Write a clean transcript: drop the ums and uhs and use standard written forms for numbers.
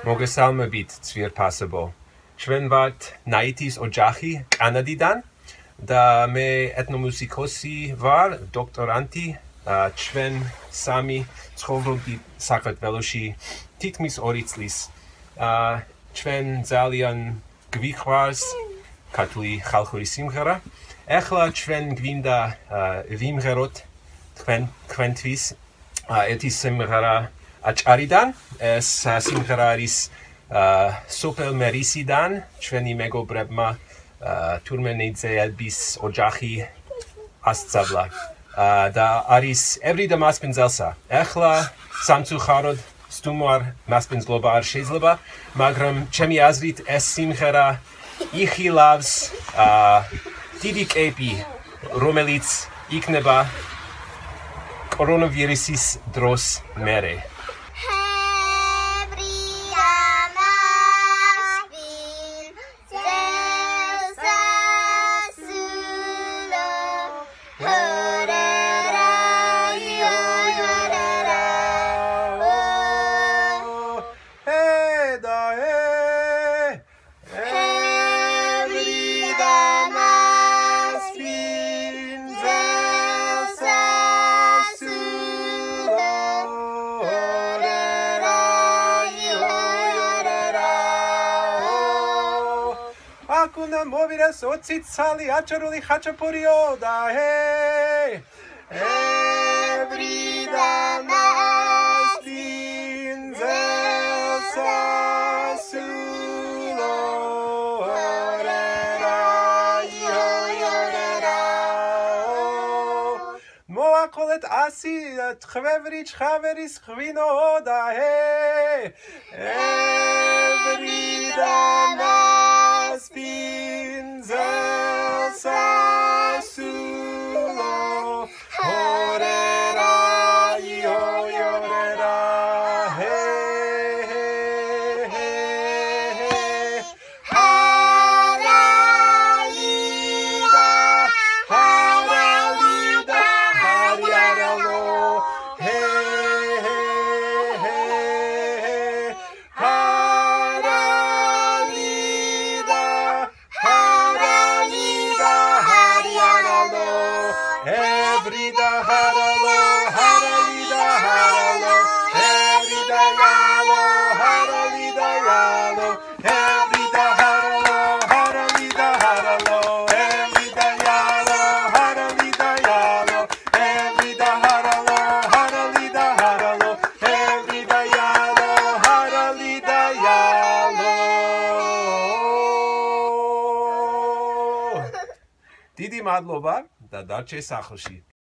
მოგესალმებით ძვირფასებო. ჩვენ ვართ ნაითის ოჯახი კანადიდან და მე ეთნომუსიკოსი ვარ, დოქტორანტი. ჩვენ სამი ცხოვრობთ საქართველოში თითქმის 2 წლის. ჩვენ ძალიან გვიყვარს ქართული ხალხური სიმღერა. ახლა ჩვენ გვინდა ვიმღეროთ თქვენთვის ერთი სიმღერა აჭარიდან. ეს სიმღერა არის სოფელ მერისიდან ჩვენი მეგობრებმა თურმენიძეების ოჯახი ასწავლა და არის ევრიდა მასპინძელსა. ახლა სამწუხაროდ სტუმარ მასპინძლობა არ შეიძლება, მაგრამ ჩემი აზრით ეს სიმღერა იხილავს დიდი კეპი, რომელიც იქნება კორონავირუსის დროს მერე. Acuna movira soțițali acerului hacepurio da hey evrida maspinzel sasulo orera yorera moakolet asi tkhvevric khaveris khvino da hey evrida Spinzel sasulo horera yo yorera hey hey hey haralida haralida hariaralo hey hey hey Evrida haralo, haralida haralo, evrida yalo, haralida yalo, evrida haralo, haralida haralo, evrida yalo, haralida yalo, evrida haralo, haralida haralo, evrida yalo, haralida yalo. Didi madloba. Da darçe sახლში.